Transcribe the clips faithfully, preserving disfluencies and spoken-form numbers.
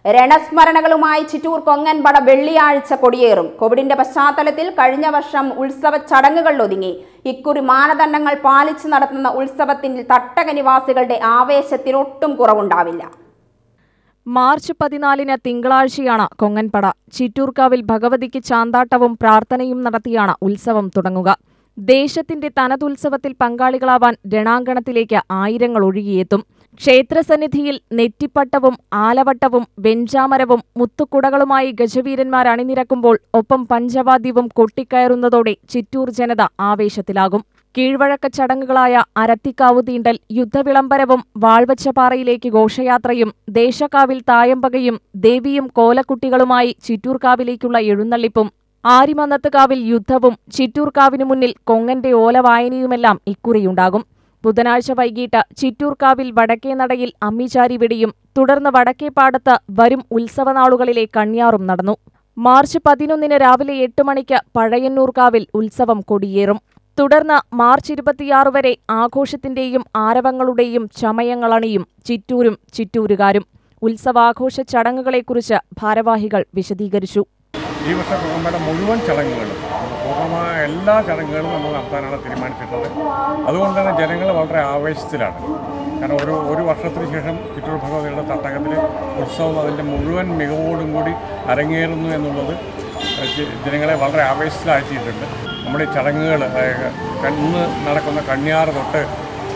രണസ്മരണകളുമായി ചിറ്റൂർ കൊങ്ങൻപട വെള്ളിയാഴ്ച കൊടിയേറും. കോവിഡിന്റെ പശ്ചാത്തലത്തിൽ കഴിഞ്ഞ വർഷം ഉത്സവ ചടങ്ങുകളിൽ ഒതുങ്ങി. ഇക്കുറി മാനദണ്ഡങ്ങൾ പാലിച്ചു നടത്തുന്ന ഉത്സവത്തിൽ തട്ടക നിവാസികളുടെ ആവേശത്തിനൊട്ടും കുറവുണ്ടാവില്ല. മാർച്ച് പതിനാലിന് തിങ്കളാഴ്ചയാണ് കൊങ്ങൻപട. ചിറ്റൂർക്കാവിൽ ഭഗവതിക്ക് ചാന്താട്ടവും പ്രാർത്ഥനയും നടത്തിയാണ് ഉത്സവം തുടങ്ങുക. ദേശത്തിന്റെ തനതുത്സവത്തിൽ പങ്കാളികളാവാൻ രണാങ്കണത്തിലേക്ക് ആയിരങ്ങൾ ഒഴുകിയെത്തും. ക്ഷേത്രസന്നിധിയിൽ നെറ്റിപ്പട്ടവും ആലവട്ടവും വെഞ്ചാമരവും മുത്തുക്കുടകളുമായി ഗജവീരന്മാർ അണിനിരക്കുമ്പോൾ ഒപ്പം പഞ്ചവാദ്യവും കൊട്ടിക്കയറുന്നതോടെ ചിറ്റൂർ ജനത ആവേശത്തിലാകും. കീഴ്വഴക്ക ചടങ്ങുകളായ അരത്തിക്കാവു തീണ്ടൽ, യുദ്ധവിളംബരവും വാൾവച്ചപ്പാറയിലേക്ക് ഘോഷയാത്രയും ദേശക്കാവിൽ തായമ്പകയും ദേവിയും കോലക്കുട്ടികളുമായി ചിറ്റൂർക്കാവിലേക്കുള്ള എഴുന്നള്ളിപ്പും ആരിമന്നത്തുകാവിൽ യുദ്ധവും ചിറ്റൂർക്കാവിനു മുന്നിൽ കൊങ്ങന്റെ ഓലവായനയുമെല്ലാം ഇക്കുറിയുണ്ടാകും. ബുധനാഴ്ച വൈകിട്ട് ചിറ്റൂർക്കാവിൽ വടക്കേനടയിൽ അമ്മിചാരി വെടിയും തുടർന്ന് വടക്കേപ്പാടത്ത് വരും ഉത്സവനാളുകളിലെ കണ്യാറും നടന്നു. മാർച്ച് പതിനൊന്നിന് രാവിലെ എട്ട് മണിക്ക് പഴയന്നൂർക്കാവിൽ ഉത്സവം കൊടിയേറും. തുടർന്ന് മാർച്ച് ഇരുപത്തിയാറ് വരെ ആഘോഷത്തിന്റെയും ആരവങ്ങളുടെയും ചമയങ്ങളണിയും ചിറ്റൂരും ചിറ്റൂരുകാരും. ഉത്സവാഘോഷ ചടങ്ങുകളെക്കുറിച്ച് ഭാരവാഹികൾ വിശദീകരിച്ചു. ഈ വർഷം കൊങ്ങൻപട മുഴുവൻ ചടങ്ങുകളും പൂർണ്ണമായ എല്ലാ ചടങ്ങുകളും നമ്മൾ നടത്താനാണ് തീരുമാനിച്ചിട്ടുള്ളത്. അതുകൊണ്ട് തന്നെ ജനങ്ങൾ വളരെ ആവേശത്തിലാണ്. കാരണം ഒരു ഒരു വർഷത്തിന് ശേഷം ചിറ്റൂർ ഭഗവതിയുടെ തട്ടകത്തിൽ ഉത്സവം അതിൻ്റെ മുഴുവൻ മികവോടും കൂടി അരങ്ങേറുന്നു എന്നുള്ളത് ജനങ്ങളെ വളരെ ആവേശത്തിലാഴ്ത്തിയിട്ടുണ്ട്. നമ്മുടെ ഈ ചടങ്ങുകൾ ഇന്ന് നടക്കുന്ന കണ്യാറ് തൊട്ട്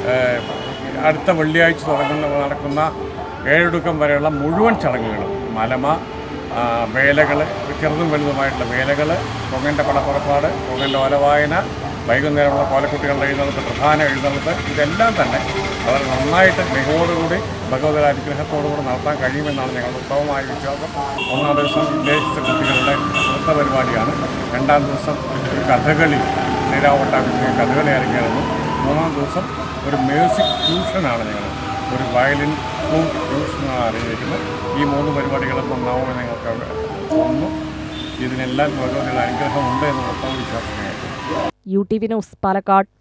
അടുത്ത വെള്ളിയാഴ്ച തുടങ്ങുന്ന നടക്കുന്ന ഏഴൊടുക്കം വരെയുള്ള മുഴുവൻ ചടങ്ങുകളും മലമ വേലകൾ, ചെറുതും വലുതുമായിട്ടുള്ള വേലകൾ, കൊങ്ങൻ്റെ പടപ്പുറപ്പാട്, കൊങ്ങൻ്റെ ഓലവായന, വൈകുന്നേരമുള്ള കോലക്കുട്ടികളുടെ എഴുന്നള്ളത്ത്, പ്രധാന എഴുന്നള്ളത്ത്, ഇതെല്ലാം തന്നെ വളരെ നന്നായിട്ട് മികവോടുകൂടി ഭഗവതിയുടെ അനുഗ്രഹത്തോടുകൂടി നടത്താൻ കഴിയുമെന്നാണ് ഞങ്ങളുടെ ഉത്തമമായ വിശ്വാസം. ഒന്നാം ദിവസം ദേശത്തെ കുട്ടികളുടെ നൃത്ത പരിപാടിയാണ്. രണ്ടാം ദിവസം ഒരു കഥകളി, നീരാവട്ടാഭിഷേകം കഥകളി അരങ്ങേറുന്നു. മൂന്നാം ദിവസം ഒരു മ്യൂസിക് ഫ്യൂഷനാണ് ഞങ്ങൾ, ഒരു വയലിൻ ഫ്ലൂട്ട് ഫ്യൂഷനാണ് അറിഞ്ഞിരിക്കുന്നത്. ഈ മൂന്ന് പരിപാടികളും ഒന്നാവുമെന്ന് ഞങ്ങൾക്ക് തോന്നുന്നു. ഇതിനെല്ലാം ഭഗവതിയുടെ അനുഗ്രഹമുണ്ട് എന്ന് ഉത്തമ വിശ്വാസമായിട്ട്. U T V news, Palakkad.